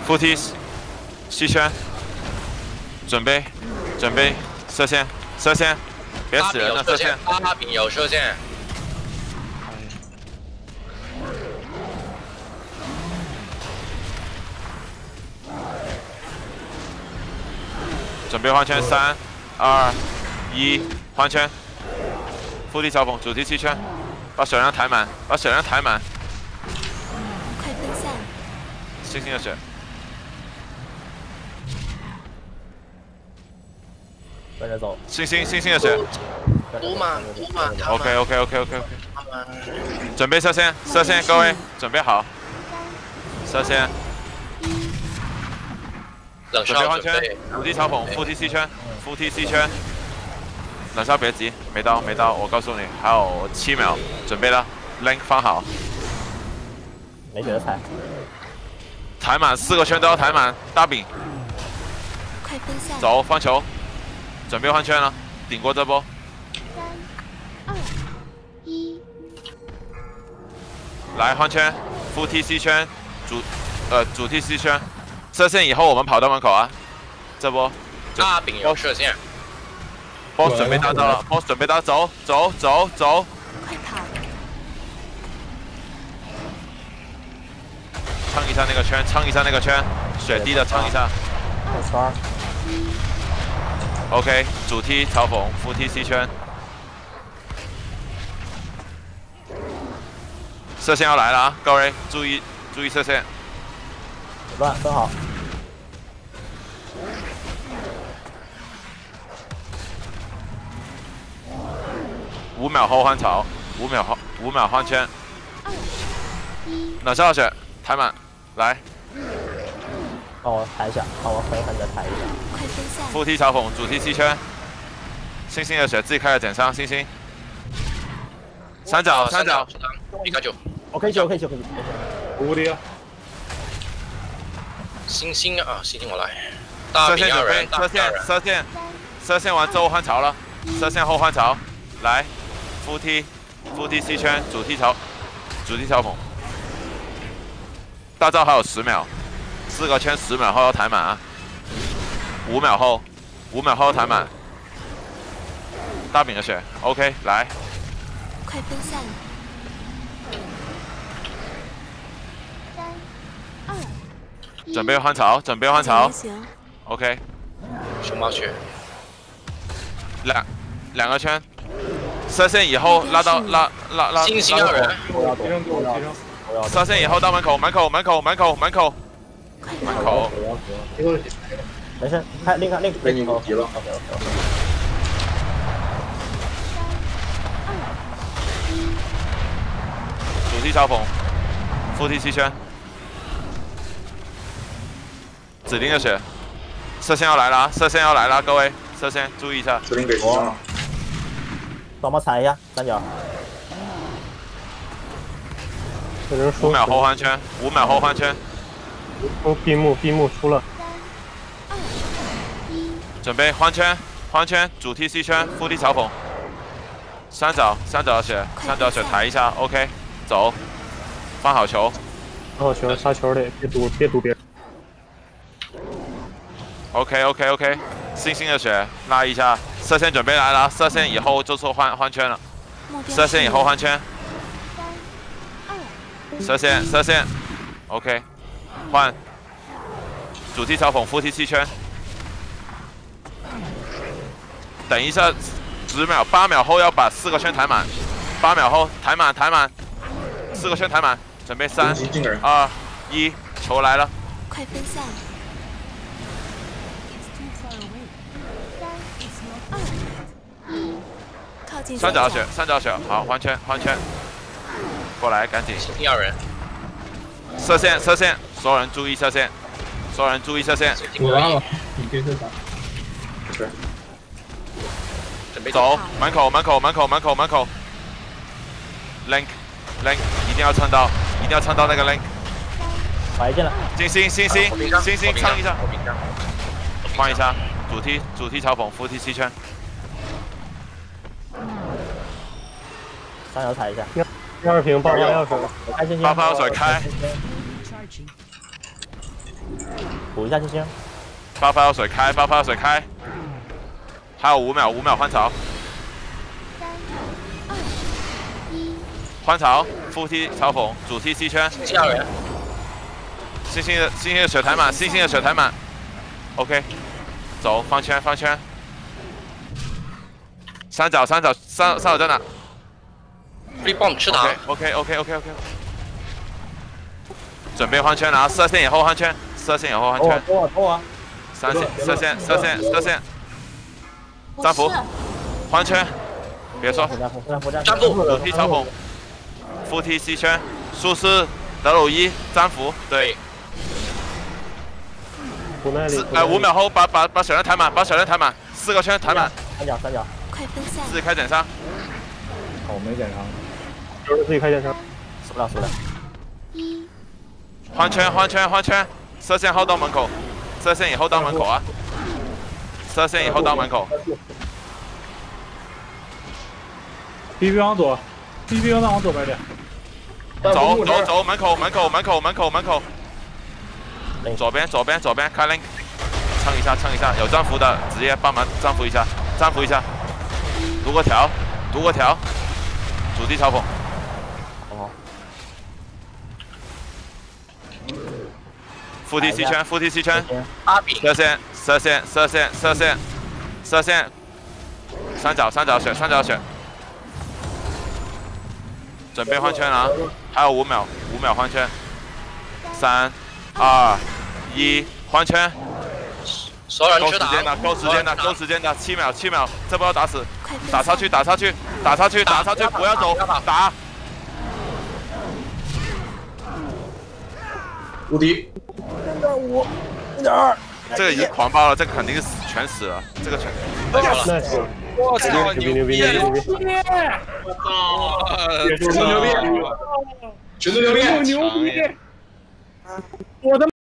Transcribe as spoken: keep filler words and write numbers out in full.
扶梯，西圈，准备，准备射线，射线，别死人了，射线。 阿炳有射线。 准备换圈，三、二、一，换圈。扶梯嘲讽，主题七圈，把血量抬满，把血量抬满。 快分散。 星星的血。 跟着走。 星星星星的血。 五码五码。 OK OK OK OK OK。准备射线，射线，各位准备好。射线。 冷准备换圈，扶梯嘲讽，扶梯 C 圈，扶梯 C 圈。冷烧别急，没刀没刀，我告诉你，还有七秒，准备了 ，link 放好。 没血的踩。 抬满四个圈都要抬满，大饼。 快分散。 走，放球。 准备换圈了，顶过这波。 三、二、一。 来换圈，扶梯 C 圈，主呃主题 C 圈，射线以后我们跑到门口啊。这波。 大饼有射线。 boss 准备大招了 ，boss 准备大招，走走走。 快跑！ 撑一下那个圈，撑一下那个圈，血滴的撑一下。 小圈。 OK， 主梯嘲讽，扶梯 C 圈，射线要来了啊！各位注意注意射线， 乱分好。 五秒后换槽，五秒后五秒换圈，冷笑血抬满，来。 帮我抬一下，帮我狠狠的抬一下。 快分散。 扶梯嘲讽，主题 C 圈，星星的血自己开始减伤，星星。三角，三角， 皮卡丘。 OK 九 OK 九 OK 九。 无敌啊！ 星星啊，星星我来。 射线准备，射线，射线，射线完之后换槽了，射线后换槽，来，扶梯，扶梯 C 圈，主题嘲，主题嘲讽。大招还有十秒。 四个圈十秒后要抬满啊！五秒后，五秒后抬满。大饼的血 ，OK， 来。 快分散。三、二、一。 准备换槽，准备换槽。OK。 熊猫血。 两两个圈，射线以后拉到拉拉拉。 星星要人。 射线以后到门口，门口，门口，门口，门口。 门口， 没事，看另看另被你给急了。 OK OK OK。 主题嘲讽，扶梯 C 圈，指令的血，射线要来了啊！射线要来了，各位，射线注意一下。 指令给我。 帮忙踩一下三角。 五秒后换圈，五秒后换圈。 出闭幕，闭幕出了。 准备换圈，换圈，主题 C 圈，扶梯嘲讽。三角，三角血，三角血抬一下 ，OK， 走，放好球。 放好球，杀球的，别堵，别堵别人。 OK OK OK， 星星的血拉一下，射线准备来了，射线以后就是换换圈了。射线以后换圈。射线，射线 ，OK。 换主题嘲讽，扶梯 C 圈。等一下，十秒、八秒后要把四个圈抬满。八秒后抬满，抬满，四个圈抬满。准备三、二、一，球来了。 快分散。三、二、一，靠近。 三角血，三角血，好，换圈，换圈。过来，赶紧。 第二人。 射线，射线，所有人注意射线，所有人注意射线。 我拉了，你可以再打。是。 准备走，门口，门口，门口，门口，门口。link，link， 一定要撑到，一定要撑到那个 link。 摆进来。 星星，星星，星星，撑一下。换一下，主题，主题嘲讽，扶梯 C 圈。 三角踩一下。 第二瓶爆发药水， 开星星。 爆发药水开。 补一下星星。 八发药水开，八发药水开，还有五秒，五秒换槽。 三、二、一。 换槽，副踢嘲讽，主踢 C 圈。 吓人。 星星的星星的血抬满，星星的血抬满。OK， 走，方圈方圈。三角三角三三角在哪 ？Free bomb 吃塔。 OK OK OK OK。准备换圈啊！射线以后换圈，射线以后换圈。 偷啊偷啊！ 三线射线射线射线。战斧，换圈，别说。 战斧， 主踢嘲讽，副踢 C 圈，术士德鲁伊战斧，对。四呃五秒后把把把小人抬满，把小人抬满，四个圈抬满。 三角三角。 快分散。 自己开减伤。 哦，没减伤。 就是自己开减伤。 死不了死不了。 一。 换圈换圈换圈，射线后到门口，射线以后到门口啊，射线以后到门口。 B B 往左 ，B B 往左边点。 走走走，门口门口门口门口门口。左边左边左边开 link， 撑一下撑一下，有战斧的直接帮忙战斧一下，战斧一下。读个条，读个条，主地嘲讽。 哦。 副踢 C 圈，副踢 C 圈。 阿比。 射线，射线，射线，射线，射线。三角，三角血，三角血。准备换圈啊！还有五秒，五秒换圈。三、二、一，换圈。 所有人吃塔。 够时间的，够时间的，够时间的，七秒，七秒，这波要打死，打上去，打上去，打上去，打上去，不要走，打。 无敌。 零点五，零点二。 这个已经狂爆了，这个肯定是死全死了，这个全。 nice。 我操， 牛逼牛逼牛逼牛逼！ 我操， 牛逼！牛逼！ 牛逼！我的。